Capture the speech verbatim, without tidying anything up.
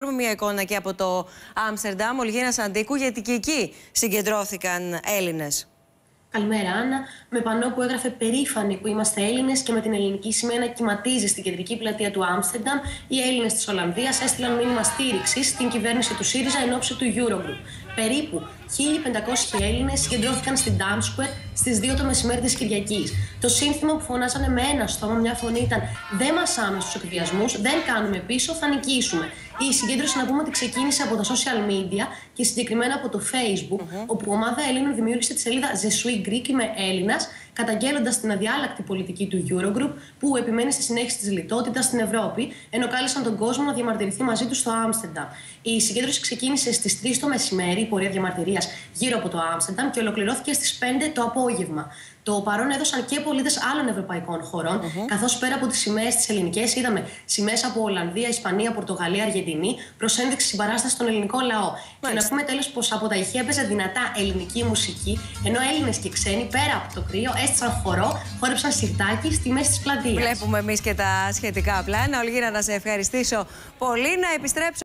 πάρουμε μια εικόνα και από το Άμστερνταμ, Ολγίνα Σαντίκου, γιατί και εκεί συγκεντρώθηκαν Έλληνες. Καλημέρα, Άννα. Με πανό που έγραφε «Περήφανοι που είμαστε Έλληνες» και με την ελληνική σημαία να κυματίζει στην κεντρική πλατεία του Άμστερνταμ, οι Έλληνες της Ολλανδίας έστειλαν μήνυμα στήριξης στην κυβέρνηση του ΣΥΡΙΖΑ εν ώψη του Eurogroup. Περίπου χίλιοι πεντακόσιοι Έλληνες συγκεντρώθηκαν στην Times Square στις δύο το μεσημέρι της Κυριακής. Το σύνθημα που φωνάζανε με ένα στόμα, μια φωνή ήταν «Δεν μασάμε στους εκβιασμούς, δεν κάνουμε πίσω, θα νικήσουμε». Η συγκέντρωση, να πούμε, ότι ξεκίνησε από τα social media και συγκεκριμένα από το Facebook, mm-hmm. όπου ομάδα Ελλήνων δημιούργησε τη σελίδα The Sweet Greek, είμαι Έλληνας, καταγγέλλοντας την αδιάλακτη πολιτική του Eurogroup που επιμένει στη συνέχιση της λιτότητας στην Ευρώπη, ενώ κάλεσαν τον κόσμο να διαμαρτυρηθεί μαζί του στο Άμστερνταμ. Η συγκέντρωση ξεκίνησε στις τρεις το μεσημέρι, η πορεία διαμαρτυρίας γύρω από το Άμστερνταμ, και ολοκληρώθηκε στις πέντε το απόγευμα. Το παρόν έδωσαν και πολίτες άλλων ευρωπαϊκών χωρών, mm-hmm. καθώς πέρα από τις σημαίες τις ελληνικές, είδαμε σημαίες από Ολλανδία, Ισπανία, Πορτογαλία, Αργεντινή, προς ένδειξη συμπαράσταση στον ελληνικό λαό. Μάλιστα. Και να πούμε τέλος πως από τα ηχεία έπαιζε δυνατά ελληνική μουσική, ενώ Έλληνες και ξένοι πέρα από το κρύο έστησαν χορό, χόρεψαν σιρτάκι στη μέση της πλατείας. Βλέπουμε εμείς και τα σχετικά πλάνα. Ολγίνα, να σε ευχαριστήσω πολύ. Να επιστρέψω.